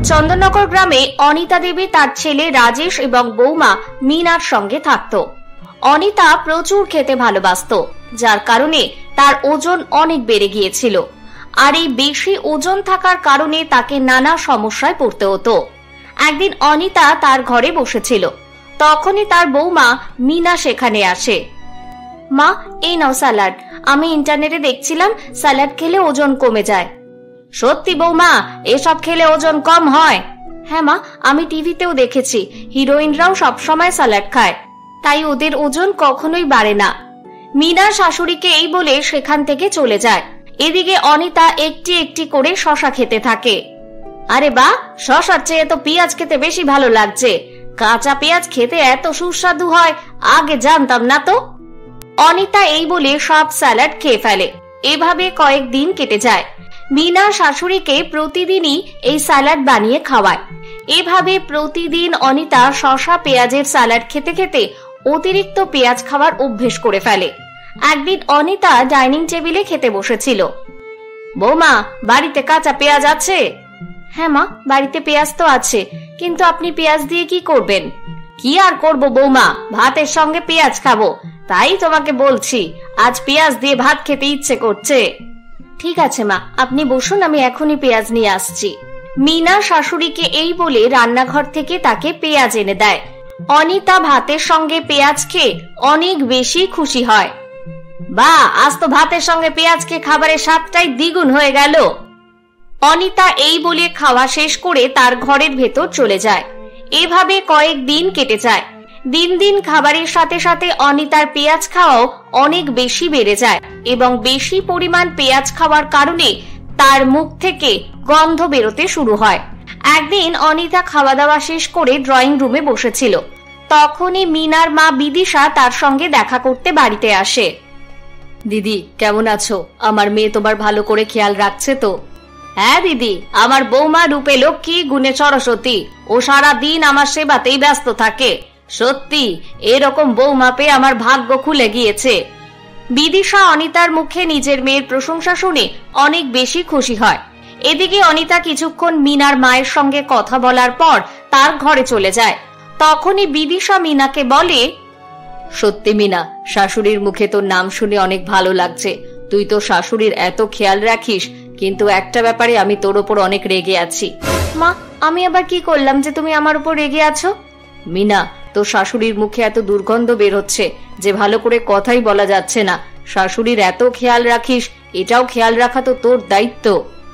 চন্দননগর গ্রামে অনিতা দেবী তার ছেলে রাজেশ এবং বৌমা মিনার সঙ্গে থাকত। অনিতা প্রচুর খেতে ভালোবাসত, যার কারণে তার ওজন অনেক বেড়ে গিয়েছিল। আর এই বেশি ওজন থাকার কারণে তাকে নানা সমস্যায় পড়তে হতো। একদিন অনিতা তার ঘরে বসেছিল, তখনই তার বৌমা মিনা সেখানে আসে। মা, এই নাও স্যালাড। আমি ইন্টারনেটে দেখছিলাম স্যালাড খেলে ওজন কমে যায়। সত্যি বৌমা, এসব খেলে ওজন কম হয়? হ্যাঁ মা, আমি টিভিতেও দেখেছি হিরোইনরাও সবসময় স্যালাড খায়, তাই ওদের ওজন কখনোই বাড়ে না। মিনার শাশুড়িকে এই বলে সেখান থেকে চলে যায়। এদিকে অনিতা একটি একটি করে শশা খেতে থাকে। আরে বাহ, শশার চেয়ে তো পেঁয়াজ খেতে বেশি ভালো লাগছে। কাঁচা পেঁয়াজ খেতে এত সুস্বাদু হয়, আগে জানতাম না তো। অনিতা এই বলে সব স্যালাড খেয়ে ফেলে। এভাবে কয়েকদিন কেটে যায়। মিনা শাশুড়িকে প্রতিদিনই এই স্যালাড বানিয়ে খাওয়ায়। এভাবে প্রতিদিন অনিতা শশা পেঁয়াজের স্যালাড খেতে খেতে অতিরিক্ত পেঁয়াজ খাওয়ার অভ্যেস করে ফেলে। একদিন অনিতা ডাইনিং টেবিলে খেতে বসেছিল। বৌমা, বাড়িতে কাঁচা পেঁয়াজ আছে? হ্যাঁ মা, বাড়িতে পেঁয়াজ তো আছে, কিন্তু আপনি পেঁয়াজ দিয়ে কি করবেন? কি আর করব বৌমা, ভাতের সঙ্গে পেঁয়াজ খাবো, তাই তোমাকে বলছি আজ পেঁয়াজ দিয়ে ভাত খেতে ইচ্ছে করছে। ঠিক আছে মা, আপনি বসুন, আমি এখনই পেঁয়াজ নিয়ে আসছি। মিনা শাশুড়িকে এই বলে রান্নাঘর থেকে তাকে পেঁয়াজ এনে দেয়। অনিতা ভাতের সঙ্গে পেঁয়াজ খেয়ে অনেক বেশি খুশি হয়। বা, আজ তো ভাতের সঙ্গে পেঁয়াজ খেয়ে খাবারের স্বাদটাই দ্বিগুণ হয়ে গেল। অনিতা এই বলে খাওয়া শেষ করে তার ঘরের ভেতর চলে যায়। এভাবে কয়েকদিন কেটে যায়। দিন দিন খাবারের সাথে সাথে অনিতার পেঁয়াজ খাওয়াও অনেক বেশি বেড়ে যায় এবং বেশি পরিমাণ পেঁয়াজ খাওয়ার কারণে তার মুখ থেকে গন্ধ বেরোতে শুরু হয়। একদিন অনিতা খাওয়া দাওয়া শেষ করে ড্রয়িং রুমে বসেছিল, তখনই মিনার মা বিদিশা তার সঙ্গে দেখা করতে বাড়িতে আসে। দিদি, কেমন আছো? আমার মেয়ে তোমার ভালো করে খেয়াল রাখছে তো? হ্যাঁ দিদি, আমার বৌমা রূপে লক্ষ্মী, গুণে সরস্বতী, ও সারা দিন আমার সেবাতেই ব্যস্ত থাকে। সত্যি এরকম বৌমা পেয়ে আমার ভাগ্য খুলে গিয়েছে। বিদিশা অনিতার মুখে নিজের মেয়ের প্রশংসা শুনে অনেক বেশি খুশি হয়। এদিকে অনিতা কিছুক্ষণ মিনার মায়ের সঙ্গে কথা বলার পর তার ঘরে চলে যায়। তখনই বিদিশা মিনাকে বলে, সত্যি মিনা, শাশুড়ির মুখে তোর নাম শুনে অনেক ভালো লাগছে। তুই তো শাশুড়ির এত খেয়াল রাখিস, কিন্তু একটা ব্যাপারে আমি তোর উপর অনেক রেগে আছি। মা, আমি আবার কি করলাম যে তুমি আমার উপর রেগে আছো? মিনা, তোর শাশুড়ির মুখে এত দুর্গন্ধ বের হচ্ছে যে ভালো করে কথাই বলা যাচ্ছে না। শাশুড়ির এত খেয়াল রাখিস, এটাও খেয়াল রাখা তো তোর দায়িত্ব।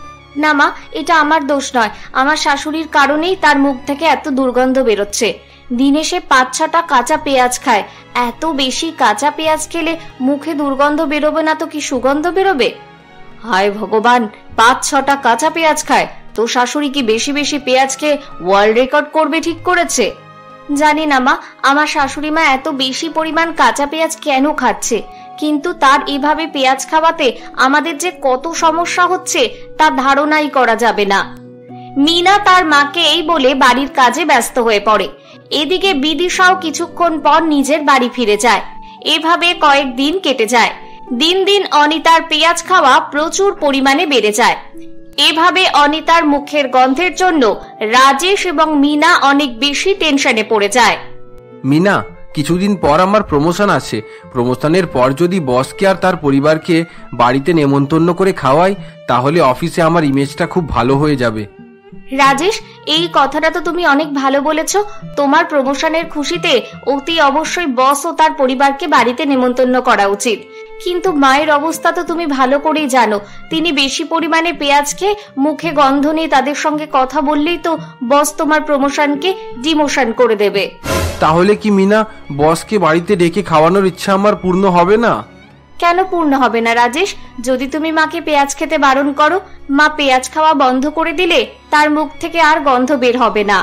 না মা, এটা আমার দোষ নয়, আমার শাশুড়ির কারণেই তার মুখ থেকে এত দুর্গন্ধ বেরোচ্ছে। দিনে সে 5-6টা কাঁচা পেঁয়াজ খায়। এত বেশি কাঁচা পেঁয়াজ খেলে মুখে দুর্গন্ধ বেরোবে না তো কি সুগন্ধ বেরোবে? হায় ভগবান, 5-6টা কাঁচা পেঁয়াজ খায়? তো শাশুড়ি কি বেশি বেশি পেঁয়াজ খেয়ে ওয়ার্ল্ড রেকর্ড করবে ঠিক করেছে? জানি না মা, আমার শাশুড়ি মা এত বেশি পরিমাণ কাঁচা পেঁয়াজ কেন খাচ্ছে, কিন্তু তার এভাবে পেঁয়াজ খাওয়াতে আমাদের যে কত সমস্যা হচ্ছে তা ধারণাই করা যাবে না। মিনা তার মাকে এই বলে বাড়ির কাজে ব্যস্ত হয়ে পড়ে। এদিকে বিদিশাও কিছুক্ষণ পর নিজের বাড়ি ফিরে যায়। এভাবে কয়েকদিন কেটে যায়। দিন দিন অনিতার পেঁয়াজ খাওয়া প্রচুর পরিমাণে বেড়ে যায়। এভাবে অনিতার মুখের গন্ধের জন্য রাজেশ এবং মিনা অনেক বেশি টেনশনে পড়ে যায়। মিনা, কিছুদিন পর আমার প্রমোশন আছে। প্রমোশনের পর যদি বসকে আর তার পরিবারকে বাড়িতে নেমন্তন্ন করে খাওয়াই, তাহলে অফিসে আমার ইমেজটা খুব ভালো হয়ে যাবে। রাজেশ, এই কথাটা তো তুমি অনেক ভালো বলেছো। তোমার প্রমোশনের খুশিতে অতি অবশ্যই বস ও তার পরিবারকে বাড়িতে নেমন্তন্ন করা উচিত। কিন্তু মায়ের অবস্থা তো তুমি ভালো করেই জানো। তিনি বেশি পরিমাণে পেঁয়াজ খেয়ে মুখে গন্ধ নিয়ে তাদের সঙ্গে কথা বললেই তো বস তোমার প্রমোশনকে ডিমোশন করে দেবে। তাহলে কি মিনা, বসকে বাড়িতে ডেকে খাওয়ানোর ইচ্ছা আমার পূর্ণ হবে না? কেন পূর্ণ হবে না রাজেশ? যদি তুমি মাকে পেঁয়াজ খেতে বারণ করো, মা পেঁয়াজ খাওয়া বন্ধ করে দিলে তার মুখ থেকে আর গন্ধ বের হবে না।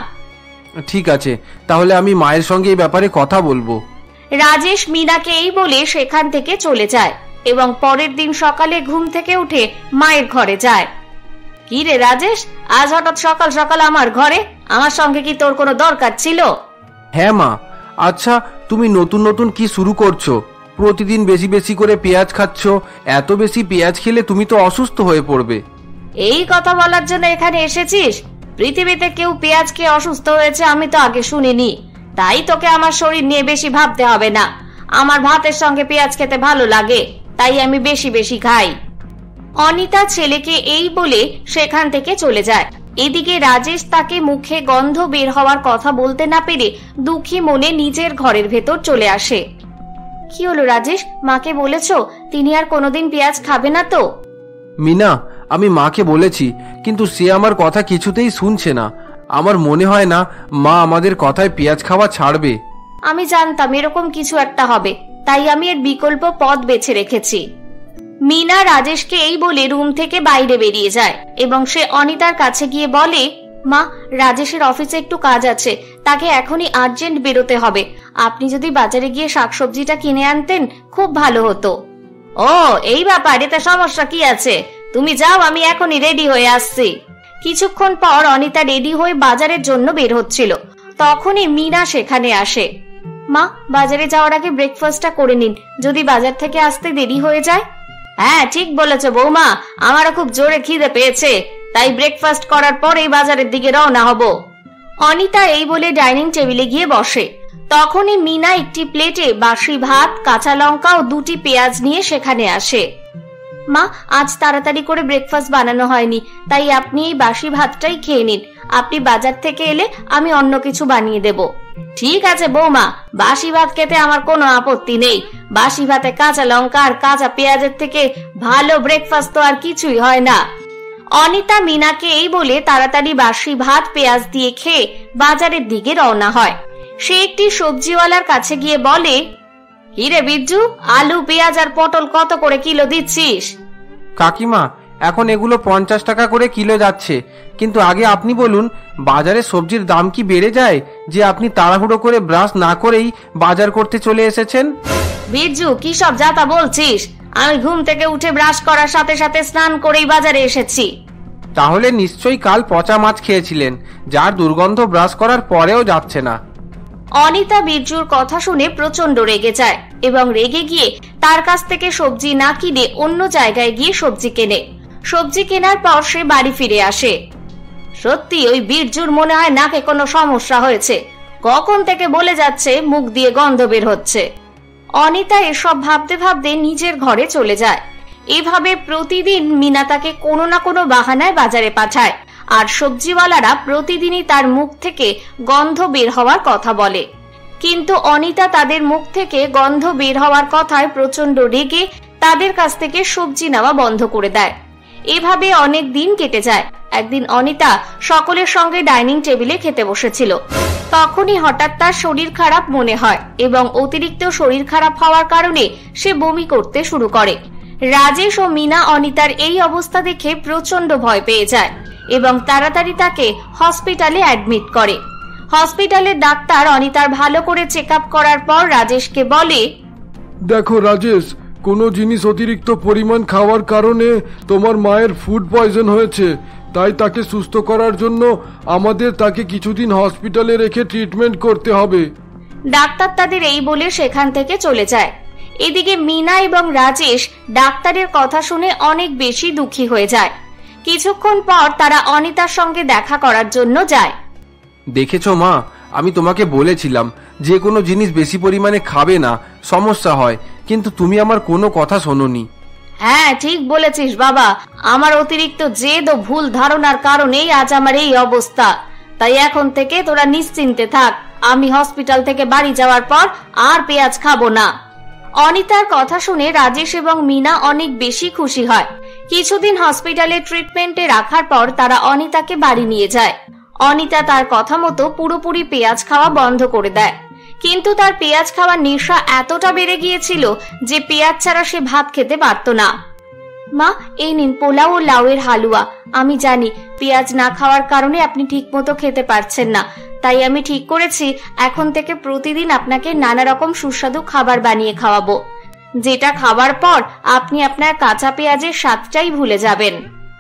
ঠিক আছে, তাহলে আমি মায়ের সঙ্গে এই ব্যাপারে কথা বলবো। রাজেশ মিনাকে এই বলে সেখান থেকে চলে যায় এবং পরের দিন সকালে ঘুম থেকে উঠে মায়ের ঘরে যায়। কি রে রাজেশ, আজ হঠাৎ সকাল সকাল আমার ঘরে? আমার সঙ্গে কি তোর কোনো দরকার ছিল? হ্যাঁ মা। আচ্ছা, তুমি নতুন নতুন কি শুরু করছো? প্রতিদিন বেশি বেশি করে পেঁয়াজ খাচ্ছ। এত বেশি পেঁয়াজ খেলে তুমি তো অসুস্থ হয়ে পড়বে। এই কথা বলার জন্য এখানে এসেছিস? পৃথিবীতে কেউ পেঁয়াজ খেয়ে অসুস্থ হয়েছে আমি তো আগে শুনিনি। তাই তোকে আমার শরীর নিয়ে বেশি ভাবতে হবে না। আমার ভাতের সঙ্গে পেঁয়াজ খেতে ভালো লাগে, তাই আমি বেশি বেশি খাই। অনিতা ছেলেকে এই বলে সেখান থেকে চলে যায়। এদিকে রাজেশ তাকে মুখে গন্ধ বের হওয়ার কথা বলতে না পেরে দুঃখী মনে নিজের ঘরের ভেতর চলে আসে। কি হলো রাজেশ, মাকে বলেছো তিনি আর কোনোদিন পেঁয়াজ খাবে না তো? মিনা, আমি মাকে বলেছি, কিন্তু সে আমার কথা কিছুতেই শুনছে না। আমার মনে হয় না মা আমাদের কথায় পেঁয়াজ খাওয়া ছাড়বে। আমি জানতাম এরকম কিছু একটা হবে, তাই আমি এর বিকল্প পথ বেছে রেখেছি। মিনা রাজেশকে এই বলে রুম থেকে বাইরে বেরিয়ে যায় এবং সে অনিতার কাছে গিয়ে বলে, মা, রাজেশের অফিসে একটু কাজ আছে, তাকে এখনই আর্জেন্ট বেরোতে হবে। আপনি যদি বাজারে গিয়ে শাকসবজিটা কিনে আনতেন খুব ভালো হতো। ও, এই ব্যাপার, এতে সমস্যা কি আছে? তুমি যাও, আমি এখনই রেডি হয়ে আসছি। কিছুক্ষণ পর অনিতা রেডি হয়ে বাজারের জন্য বের হচ্ছিল। তখনই মিনা সেখানে আসে। মা, বাজারে যাওয়ার আগে ব্রেকফাস্টটা করে নিন, যদি বাজার থেকে আসতে দেরি হয়ে যায়। হ্যাঁ, ঠিক বলেছো বৌমা, আমারও খুব জোরে খিদে পেয়েছে, তাই ব্রেকফাস্ট করার পরেই বাজারের দিকে রওনা হব। অনিতা এই বলে ডাইনিং টেবিলে গিয়ে বসে। তখনই মিনা একটি প্লেটে বাসি ভাত, কাঁচা লঙ্কা ও 2টি পেঁয়াজ নিয়ে সেখানে আসে। মা, আজ তাড়াতাড়ি করে ব্রেকফাস্ট বানানো হয়নি, তাই আপনি এই বাসি ভাতটাই খেয়ে নিন। আপনি বাজার থেকে এলে আমি অন্য কিছু বানিয়ে দেব। ঠিক আছে বৌমা, বাসি ভাত খেতে আমার কোনো আপত্তি নেই। বাসি ভাতে কাঁচা লঙ্কা আর কাঁচা পেঁয়াজের থেকে ভালো ব্রেকফাস্ট তো আর কিছুই হয় না। অনিতা মিনাকে এই বলে তাড়াতাড়ি বাসি ভাত পেঁয়াজ দিয়ে খেয়ে বাজারের দিকে রওনা হয়। সে একটি সবজিওয়ালার কাছে গিয়ে বলে, হিরে বিজ্জু, আলু, পেঁয়াজ আর পটল কত করে কিলো দিচ্ছিস? কাকিমা, এখন এগুলো 50 টাকা করে কিলো যাচ্ছে, কিন্তু আগে আপনি বলুন, বাজারে সবজির দাম কি বেড়ে যায় যে আপনি তাড়াহুড়ো করে ব্রাশ না করেই বাজার করতে চলে এসেছেন? বিজ্জু, কি সব যাতা বলছিস? আমি ঘুম থেকে উঠে ব্রাশ করার সাথে সাথে স্নান করেই বাজারে এসেছি। তাহলে নিশ্চয়ই কাল পচা মাছ খেয়েছিলেন, যার দুর্গন্ধ ব্রাশ করার পরেও যাচ্ছে না। অনিতা বিরজুর কথা শুনে প্রচন্ড রেগে যায় এবং রেগে গিয়ে তার কাছ থেকে সবজি না কিনে অন্য জায়গায় গিয়ে সবজি কেনে। সবজি কেনার পর সে বাড়ি ফিরে আসে। সত্যি ওই বিরজুর মনে হয় নাকে কোনো সমস্যা হয়েছে, কখন থেকে বলে যাচ্ছে মুখ দিয়ে গন্ধ বের হচ্ছে। অনিতা এসব ভাবতে ভাবতে নিজের ঘরে চলে যায়। এভাবে প্রতিদিন মিনা তাকে কোনো না কোনো বাহানায় বাজারে পাঠায়, আর সবজিওয়ালারা প্রতিদিনই তার মুখ থেকে গন্ধ বের হওয়ার কথা বলে। কিন্তু অনিতা তাদের মুখ থেকে গন্ধ বের হওয়ার কথায় প্রচন্ড রেগে তাদের কাছ থেকে সবজি নেওয়া বন্ধ করে দেয়। এভাবে অনেক দিন কেটে যায়। একদিন অনিতা সকলের সঙ্গে ডাইনিং টেবিলে খেতে বসেছিল। তখনই হঠাৎ তার শরীর খারাপ মনে হয় এবং অতিরিক্ত শরীর খারাপ হওয়ার কারণে সে বমি করতে শুরু করে। রাজেশ ও মিনা অনিতার এই অবস্থা দেখে প্রচন্ড ভয় পেয়ে যায় এবং তাড়াতাড়ি তাকে হসপিটালে অ্যাডমিট করে। হসপিটালের ডাক্তার অনিতার ভালো করে চেক আপ করার পর রাজেশকে বলে, দেখো রাজেশ, কোনো জিনিস অতিরিক্ত পরিমাণ খাওয়ার কারণে তোমার মায়ের ফুড পয়জন হয়েছে, তাই তাকে সুস্থ করার জন্য আমাদের তাকে কিছুদিন হসপিটালে রেখে ট্রিটমেন্ট করতে হবে। ডাক্তার তাদের এই বলে সেখান থেকে চলে যায়। এদিকে মিনা এবং রাজেশ ডাক্তারের কথা শুনে অনেক বেশি দুঃখী হয়ে যায়। কিছুক্ষণ পর তারা অনিতার সঙ্গে দেখা করার জন্য যায়। দেখেছো মা, আমি তোমাকে বলেছিলাম যে কোনো জিনিস বেশি পরিমাণে খাবে না, সমস্যা হয়, কিন্তু তুমি আমার কোনো কথা শোনোনি। হ্যাঁ, ঠিক বলেছিস বাবা, আমার অতিরিক্ত জেদ ও ভুল ধারণার কারণেই আজ আমার এই অবস্থা। তাই এখন থেকে তোরা নিশ্চিন্তে থাক, আমি হসপিটাল থেকে বাড়ি যাওয়ার পর আর পেঁয়াজ খাবো না। অনিতার কথা শুনে রাজেশ এবং মিনা অনেক বেশি খুশি হয়। কিছুদিন হসপিটালে ট্রিটমেন্টে রাখার পর তারা অনিতাকে বাড়ি নিয়ে যায়। অনিতা তার কথা মতো পুরোপুরি পেঁয়াজ খাওয়া বন্ধ করে দেয়, কিন্তু তার পেঁয়াজ খাওয়ার নেশা এতটা বেড়ে গিয়েছিল যে পেঁয়াজ ছাড়া সে ভাত খেতে পারত না। মা, এই নিন পোলাও ও লাউয়ের হালুয়া। আমি জানি পেঁয়াজ না খাওয়ার কারণে আপনি ঠিক মতো খেতে পারছেন না, তাই আমি ঠিক করেছি এখন থেকে প্রতিদিন আপনাকে নানা রকম সুস্বাদু খাবার বানিয়ে খাওয়াবো, যেটা খাবার পর আপনি আপনার কাঁচা পেঁয়াজের স্বাদটাই ভুলে যাবেন।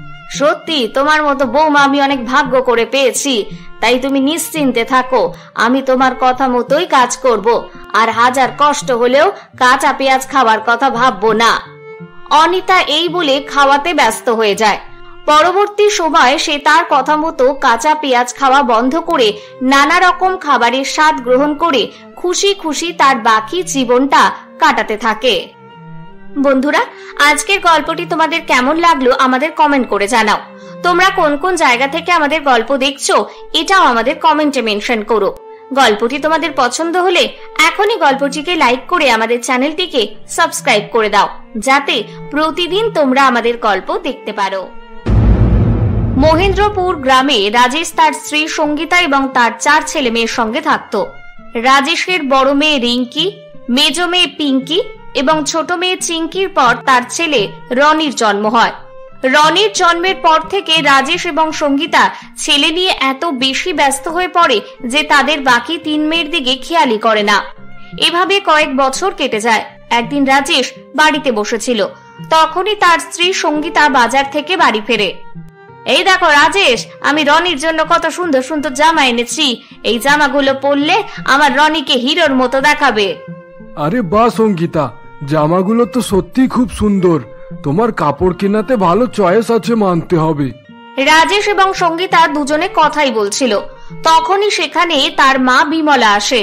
সত্যি তোমার মতো বৌমা আমি অনেক ভাগ্য করে পেয়েছি, তাই তুমি নিশ্চিন্তে থাকো, আমি তোমার কথা মতোই কাজ করব, আর হাজার কষ্ট হলেও কাঁচা পেঁয়াজ খাওয়ার কথা ভাববো না। অনিতা এই বলে খাওয়াতে ব্যস্ত হয়ে যায়। পরবর্তী সময় সে তার কথা মতো কাঁচা পেঁয়াজ খাওয়া বন্ধ করে নানা রকম খাবারের স্বাদ গ্রহণ করে খুশি খুশি তার বাকি জীবনটা কাটাতে থাকে। বন্ধুরা, আজকের গল্পটি তোমাদের কেমন লাগলো আমাদের কমেন্ট করে জানাও। তোমরা কোন কোন জায়গা থেকে আমাদের গল্প দেখছো এটাও আমাদের কমেন্টে মেনশন করো। গল্পটি তোমাদের পছন্দ হলে এখনই গল্পটিকে লাইক করে আমাদের চ্যানেলটিকে সাবস্ক্রাইব করে দাও, যাতে প্রতিদিন তোমরা আমাদের গল্প দেখতে পারো। মহেন্দ্রপুর গ্রামে রাজেশ তার স্ত্রী সঙ্গীতা এবং তার 4 ছেলে মেয়ের সঙ্গে থাকত। রাজেশের বড় মেয়ে রিঙ্কি, মেজ মেয়ে পিঙ্কি এবং ছোট মেয়ে চিঙ্কির পর তার ছেলে রনির জন্ম হয়। রনির জন্মের পর থেকে রাজেশ এবং সঙ্গীতা ছেলে নিয়ে এত বেশি ব্যস্ত হয়ে পড়ে যে তাদের বাকি 3 মেয়ের দিকে খেয়ালই করে না। এভাবে কয়েক বছর কেটে যায়। একদিন রাজেশ বাড়িতে বসেছিল, তখনই তার স্ত্রী সঙ্গীতা বাজার থেকে বাড়ি ফেরে। এই দেখো রাজেশ, আমি রনির জন্য কত সুন্দর সুন্দর জামা এনেছি, এই জামাগুলো পরলে আমার রনিকে হিরোর মতো দেখাবে। আরে বাহ সঙ্গীতা, জামাগুলো তো সত্যি খুব সুন্দর। তোমার কাপড় কেনাতে ভালো চয়েস আছে মানতে হবে। রাজেশ এবং সঙ্গীতা দুজনে কথাই বলছিল, তখনই সেখানে তার মা বিমলা আসে।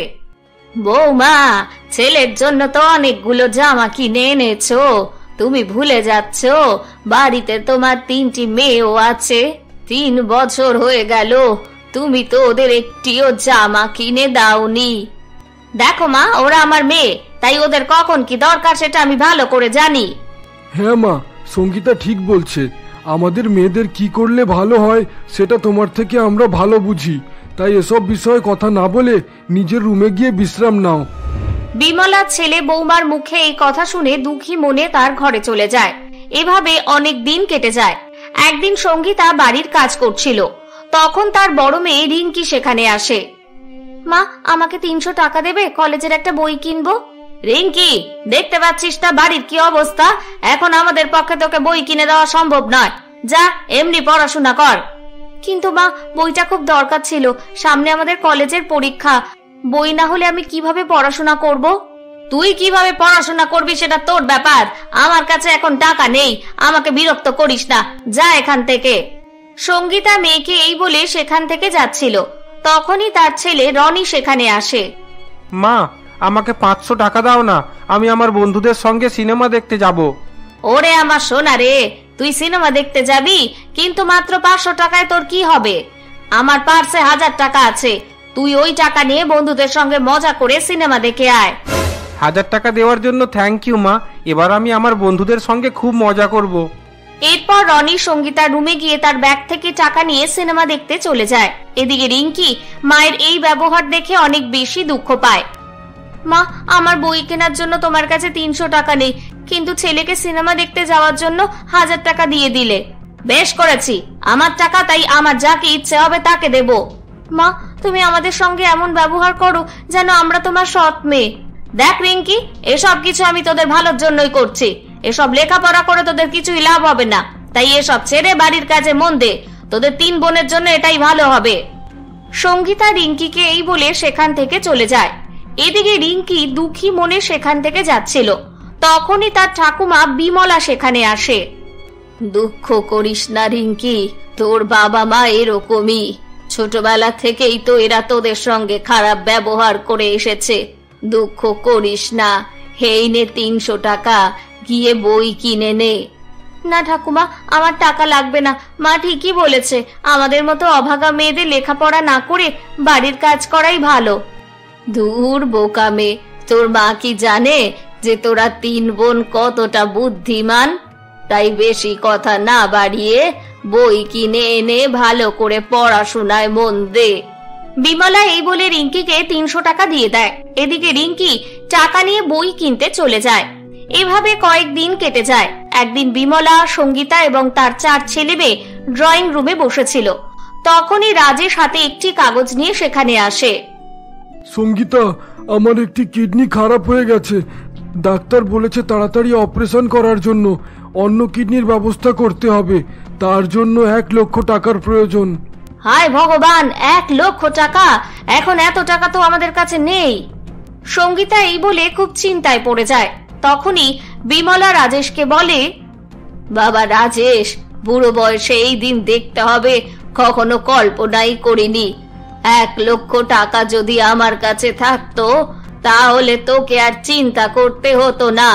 বৌমা, ছেলের জন্য তো অনেকগুলো জামা কিনে এনেছো, তুমি ভুলে যাচ্ছ বাড়িতে তোমার 3টি মেয়েও আছে। 3 বছর হয়ে গেল তুমি তো ওদের একটিও জামা কিনে দাওনি। দেখো মা, ওরা আমার মেয়ে, তাই ওদের কখন কি দরকার সেটা আমি ভালো করে জানি। হ্যাঁ মা, সঙ্গীতা ঠিক বলছে। আমাদের মেয়েদের কি করলে ভালো হয় সেটা তোমার থেকে আমরা ভালো বুঝি, তাই এসব বিষয়ে কথা না বলে নিজের রুমে গিয়ে বিশ্রাম নাও। বিমলা ছেলে বৌমার মুখে এই কথা শুনে দুঃখী মনে তার ঘরে চলে যায়। এভাবে অনেক দিন কেটে যায়। একদিন সঙ্গীতা বাড়ির কাজ করছিল, তখন তার বড় মেয়ে রিঙ্কি সেখানে আসে। মা, আমাকে 300 টাকা দেবে, কলেজের একটা বই কিনবো। রিঙ্কি, দেখতে পাচ্ছিস না বাড়ির কি অবস্থা, এখন আমাদের পক্ষে তোকে বই কিনে দেওয়া সম্ভব নয়, যা এমনি পড়াশোনা কর। কিন্তু মা, বইটা খুব দরকার ছিল, সামনে আমাদের কলেজের পরীক্ষা, বই না হলে আমি কিভাবে পড়াশোনা করব? তুই কিভাবে পড়াশোনা করবি সেটা তোর ব্যাপার, আমার কাছে এখন টাকা নেই, আমাকে বিরক্ত করিস না, যা এখান থেকে। সঙ্গীতা মেয়েকে এই বলে সেখান থেকে যাচ্ছিল, তখনই তার ছেলে রনি সেখানে আসে। মা, আমাকে 500 টাকা দাও না, আমি আমার বন্ধুদের সঙ্গে সিনেমা দেখতে যাব। ওরে আমার সোনা রে, তুই সিনেমা দেখতে যাবি, কিন্তু মাত্র 500 টাকায় তোর কি হবে? আমার পার্সে 1000 টাকা আছে, তুই ওই টাকা নিয়ে বন্ধুদের সঙ্গে মজা করে সিনেমা দেখে আয়। 1000 টাকা দেওয়ার জন্য থ্যাংক ইউ মা, এবার আমি আমার বন্ধুদের সঙ্গে খুব মজা করব। এরপর রনি সঙ্গীতার রুমে গিয়ে তার ব্যাগ থেকে টাকা নিয়ে সিনেমা দেখতে চলে যায়। এদিকে রিঙ্কি মায়ের এই ব্যবহার দেখে অনেক বেশি দুঃখ পায়। মা, আমার বই কেনার জন্য তোমার কাছে 300 টাকা নেই, কিন্তু ছেলেকে সিনেমা দেখতে যাওয়ার জন্য 1000 টাকা দিয়ে দিলে। বেশ করেছি, আমার টাকা, তাই আমার যাকে ইচ্ছে হবে তাকে দেব। মা, তুমি আমাদের সঙ্গে এমন ব্যবহার করো যেন আমরা তোমার সৎ মেয়ে। দেখ রিঙ্কি, এসব কিছু আমি তোদের ভালোর জন্যই করছি, এসব লেখাপড়া করে তোদের কিছুই লাভ হবে না, তাই এসব ছেড়ে বাড়ির কাজে মন দে, তোদের 3 বোনের জন্য এটাই ভালো হবে। সঙ্গীতা রিঙ্কিকে এই বলে সেখান থেকে চলে যায়। এদিকে রিঙ্কি দুঃখী মনে সেখান থেকে যাচ্ছিল, তখনই তার ঠাকুমা বিমলা সেখানে আসে। দুঃখ করিস না রিঙ্কি, তোর বাবা মা এরকমই, ছোটবেলা থেকেই তো এরা তোদের সঙ্গে খারাপ ব্যবহার করে এসেছে, দুঃখ করিস না, হেই নে 300 টাকা, গিয়ে বই কিনে নে। না ঠাকুমা, আমার টাকা লাগবে না, মা ঠিকই বলেছে, আমাদের মতো অভাগা মেয়েদের লেখাপড়া না করে বাড়ির কাজ করাই ভালো। দূর বোকা মেয়ে, তোর মা কি জানে যে তোরা 3 বোন কতটা বুদ্ধিমান? তাই বেশি কথা না বাড়িয়ে বই কিনে এনে ভালো করে পড়াশোনায় মন দে। বিমলা এই বলে রিঙ্কিকে 300 টাকা দিয়ে দেয়। এদিকে রিঙ্কি টাকা নিয়ে বই কিনতে চলে যায়। এভাবে কয়েকদিন কেটে যায়। একদিন বিমলা, সঙ্গীতা এবং তার 4 ছেলে মেয়ে ড্রয়িং রুমে বসেছিল, তখনই রাজেশ হাতে একটি কাগজ নিয়ে সেখানে আসে। সঙ্গীতা, আমার একটি কিডনি খারাপ হয়ে গেছে, ডাক্তার বলেছে তাড়াতাড়ি অপারেশন করার জন্য, অন্য কিডনির ব্যবস্থা করতে হবে, তার জন্য 1 লক্ষ টাকার প্রয়োজন। হায় ভগবান, 1 লক্ষ টাকা! এখন এত টাকা তো আমাদের কাছে নেই। সঙ্গীতা এই বলে খুব চিন্তায় পড়ে যায়। তখনই বিমলা রাজেশকে বলে, বাবা রাজেশ, বুড়ো বয়সে এই দিন দেখতে হবে কখনো কল্পনাই করিনি। 1 লক্ষ টাকা যদি আমার কাছে থাকতো তাহলে তোকে আর চিন্তা করতে হতো না।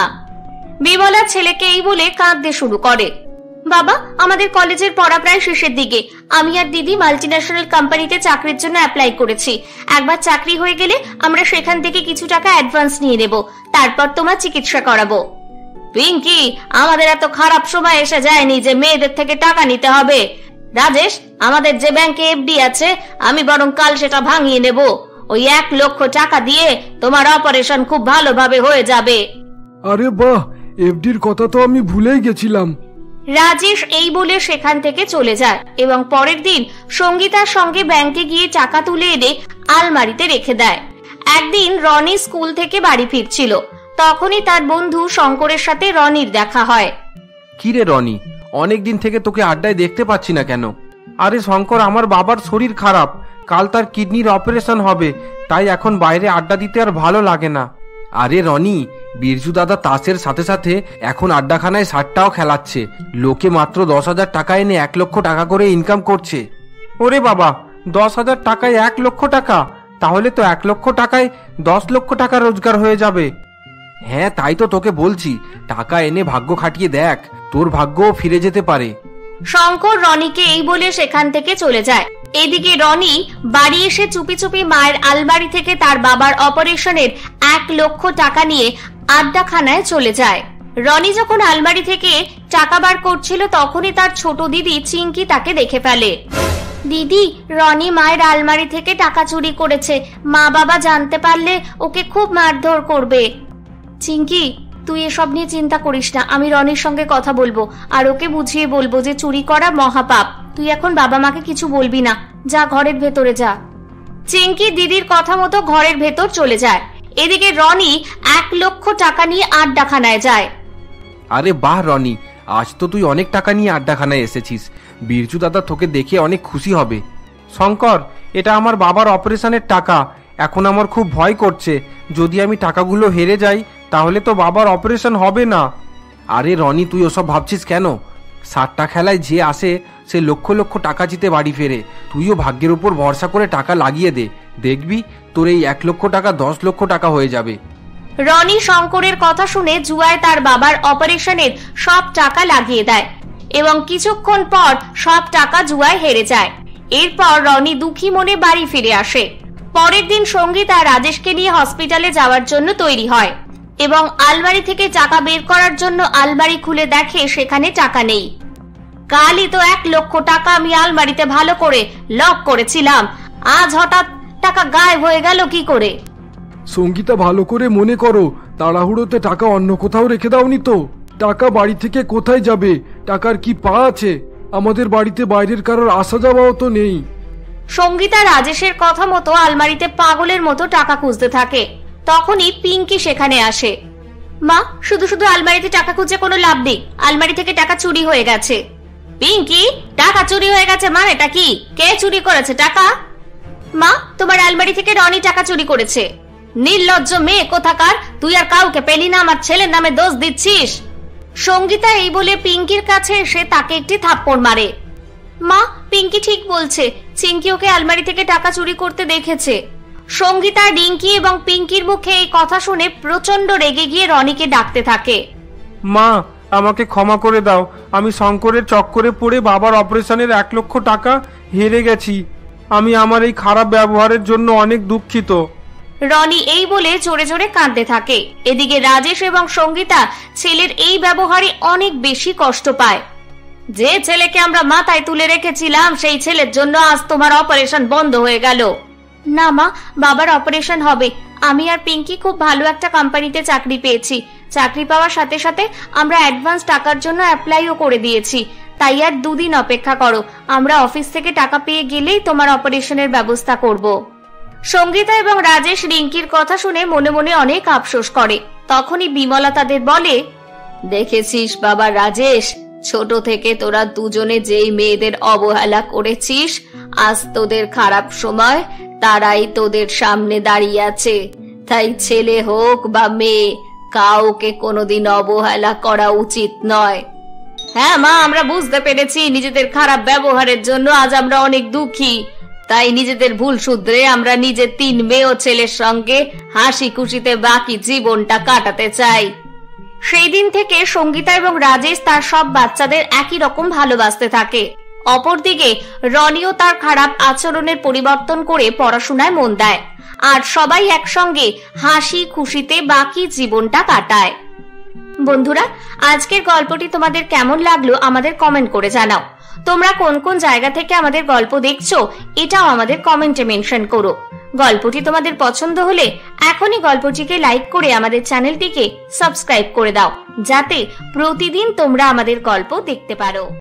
বিমলা ছেলেকে এই বলে কাঁদতে শুরু করে। বাবা, আমাদের কলেজের পড়া প্রায় শেষের দিকে। আমি আর দিদি মাল্টিন্যাশনাল কোম্পানিতে চাকরির জন্য অ্যাপ্লাই করেছি। একবার চাকরি হয়ে গেলে আমরা সেখান থেকে কিছু টাকা অ্যাডভান্স নিয়ে নেব, তারপর তোমার চিকিৎসা করাবো। পিঙ্কি, আমাদের এত খারাপ সময় এসে যায়নি যে মেয়েদের থেকে টাকা নিতে হবে। রাজেশ, আমাদের যে ব্যাংকে এফডি আছে আমি বরং কাল সেটা ভাঙিয়ে নেব। ওই 1 লক্ষ টাকা দিয়ে তোমার অপারেশন খুব ভালোভাবে হয়ে যাবে। আরে বাহ, এফডির কথা তো আমি ভুলেই গেছিলাম। রাজেশ এই বলে সেখান থেকে চলে যায় এবং পরের দিন সঙ্গীতার সঙ্গে ব্যাংকে গিয়ে টাকা তুলে এনে আলমারিতে রেখে দেয়। একদিন রনি স্কুল থেকে বাড়ি ফিরছিল, তখনই তার বন্ধু শঙ্করের সাথে রনির দেখা হয়। কি রে রনি, অনেকদিন থেকে তোকে আড্ডায় দেখতে পাচ্ছি না কেন? আরে শঙ্কর, আমার বাবার শরীর খারাপ, কাল তার কিডনির অপারেশন হবে, তাই এখন বাইরে আড্ডা দিতে আর ভালো লাগে না। আরে রনি, বিরজু দাদা তাসের সাথে সাথে এখন আড্ডাখানায় 60টাও খেলাচ্ছে। লোকে মাত্র 10,000 টাকা এনে 1 লক্ষ টাকা করে ইনকাম করছে। ওরে বাবা, 10,000 টাকায় 1 লক্ষ টাকা? তাহলে তো 1 লক্ষ টাকায় 10 লক্ষ টাকা রোজগার হয়ে যাবে। হ্যাঁ, তাই তো তোকে বলছি, টাকা এনে ভাগ্য খাটিয়ে দেখ, তোর ভাগ্যও ফিরে যেতে পারে। শঙ্কর রনিকে এই বলে সেখান থেকে চলে যায়। এদিকে রনি বাড়ি এসে চুপি চুপি মায়ের আলমারি থেকে তার বাবার অপারেশনের 1 লক্ষ টাকা নিয়ে আড্ডাখানায় চলে যায়। রনি যখন আলমারি থেকে টাকা বার করছিল তখনই তার ছোট দিদি চিঙ্কি তাকে দেখে ফেলে। দিদি, রনি মায়ের আলমারি থেকে টাকা চুরি করেছে, মা বাবা জানতে পারলে ওকে খুব মারধর করবে। চিঙ্কি, তুই এসব নিয়ে চিন্তা করিস না, আমি রনির সঙ্গে কথা বলবো আর ওকে বুঝিয়ে বলবো যে চুরি করা মহাপাপ। তুই এখন বাবা মাকে কিছু বলবি না, যা ঘরের ভেতরে যা। চিঙ্কি দিদির কথা মতো ঘরের ভেতর চলে যায়। এদিকে রনি 1 লক্ষ টাকা নিয়ে আড্ডাখানায় যায়। আরে বাহ রনি, আজ তো তুই অনেক টাকা নিয়ে আড্ডাখানায় এসেছিস। বিরজু দাদা তোকে দেখে অনেক খুশি হবে। শঙ্কর, এটা আমার বাবার অপারেশনের টাকা। এখন আমার খুব ভয় করছে, যদি আমি টাকাগুলো হেরে যাই তাহলে তো বাবার অপারেশন হবে না। আরে রনি, তুই ওসব ভাবছিস কেন? 60টা খেলায় যে আসে সে লক্ষ লক্ষ টাকা জিতে বাড়ি ফেরে। তুইও ভাগ্যের উপর ভরসা করে টাকা লাগিয়ে দে, দেখবি তোর এই 1 লক্ষ টাকা 10 লক্ষ টাকা হয়ে যাবে। রনি শঙ্করের কথা শুনে জুয়ায় তার বাবার অপারেশনের সব টাকা লাগিয়ে দেয় এবং কিছুক্ষণ পর সব টাকা জুয়ায় হেরে যায়। এরপর রনি দুঃখী মনে বাড়ি ফিরে আসে। পরের দিন সঙ্গীতা রাজেশকে নিয়ে হসপিটালে যাওয়ার জন্য তৈরি হয় এবং আলমারি থেকে টাকা বের করার জন্য আলমারি খুলে দেখে সেখানে টাকা নেই। কালই তো 1 লক্ষ টাকা আমি আলমারিতে ভালো করে লক করেছিলাম, আজ হঠাৎ টাকা গায়েব হয়ে গেল কি করে? সঙ্গীতা, ভালো করে মনে করো, তাড়াহুড়োতে টাকা অন্য কোথাও রেখে দাওনি তো? টাকা বাড়ি থেকে কোথায় যাবে? টাকার কি পা আছে? আমাদের বাড়িতে বাইরের কারোর আসা যাওয়াও তো নেই। সঙ্গীতা রাজেশের কথা মতো আলমারিতে পাগলের মতো টাকা খুঁজতে থাকে। তখনই পিঙ্কি সেখানে আসে। মা, শুধু শুধু আলমারিতে টাকা খুঁজে কোনো লাভ নেই, আলমারি থেকে টাকা চুরি হয়ে গেছে। পিঙ্কি, টাকা চুরি হয়ে গেছে মানে এটা কি? কে চুরি করেছে টাকা? মা, তোমার আলমারি থেকে রনি টাকা চুরি করেছে। নির্লজ্জ মেয়ে কোথাকার, তুই আর কাউকে পেলি না, আমার ছেলের নামে দোষ দিচ্ছিস। সঙ্গীতা এই বলে পিঙ্কির কাছে এসে তাকে একটি থাপ্পড় মারে। মা, পিঙ্কি ঠিক বলছে, চিঙ্কি ওকে আলমারি থেকে টাকা চুরি করতে দেখেছে। সঙ্গীতা, রিঙ্কি এবং পিঙ্কির মুখে এই কথা শুনে প্রচন্ড রেগে গিয়ে রনিকে ডাকতে থাকে। মা, আমাকে ক্ষমা করে দাও, আমি শঙ্করের চক্করে পড়ে বাবার অপারেশনের 1 লক্ষ টাকা হেরে গেছি। আমি আমার এই খারাপ ব্যবহারের জন্য অনেক দুঃখিত। রনি এই বলে জোরে জোরে কাঁদতে থাকে। এদিকে রাজেশ এবং সঙ্গীতা ছেলের এই ব্যবহারে অনেক বেশি কষ্ট পায়। যে ছেলেকে আমরা মাথায় তুলে রেখেছিলাম সেই ছেলের জন্য আজ তোমার অপারেশন বন্ধ হয়ে গেল। না মা, বাবার অপারেশন হবে। আমি আর পিঙ্কি খুব ভালো একটা কোম্পানিতে চাকরি পেয়েছি। চাকরি পাওয়ার সাথে সাথে আমরা অ্যাডভান্স টাকার জন্য অ্যাপ্লাইও করে দিয়েছি। তাই আর 2 দিন অপেক্ষা করো, আমরা অফিস থেকে টাকা পেয়ে গেলেই তোমার অপারেশনের ব্যবস্থা করব। সঙ্গীতা এবং রাজেশ রিঙ্কির কথা শুনে মনে মনে অনেক আফসোস করে। তখনই বিমলা তাদের বলে, দেখেছিস বাবা রাজেশ, ছোট থেকে তোরা দুজনে যেই মেয়েদের অবহেলা করেছিস, আজ তোদের খারাপ সময় তারাই তোদের সামনে দাঁড়িয়ে আছে। তাই ছেলে হোক বা মেয়ে, কাউকে কোনোদিন অবহেলা করা উচিত নয়। হ্যাঁ মা, আমরা বুঝতে পেরেছি নিজেদের খারাপ ব্যবহারের জন্য আজ আমরা অনেক দুঃখী। তাই নিজেদের ভুল শুধরে আমরা নিজের 3 মেয়ে ও ছেলের সঙ্গে হাসি খুশিতে বাকি জীবনটা কাটাতে চাই। সেই দিন থেকে সঙ্গীতা এবং রাজেশ তার সব বাচ্চাদের একই রকম ভালোবাসতে থাকে। অপরদিকে রনিও তার খারাপ আচরণের পরিবর্তন করে পড়াশোনায় মন দেয়, আর সবাই একসঙ্গে হাসি খুশিতে বাকি জীবনটা কাটায়। বন্ধুরা, আজকের গল্পটি তোমাদের কেমন লাগলো আমাদের কমেন্ট করে জানাও। তোমরা কোন কোন জায়গা থেকে আমাদের গল্প দেখছো এটাও আমাদের কমেন্টে মেনশন করো। গল্পটি তোমাদের পছন্দ হলে এখনই গল্পটিকে লাইক করে আমাদের চ্যানেলটিকে সাবস্ক্রাইব করে দাও, যাতে প্রতিদিন তোমরা আমাদের গল্প দেখতে পারো।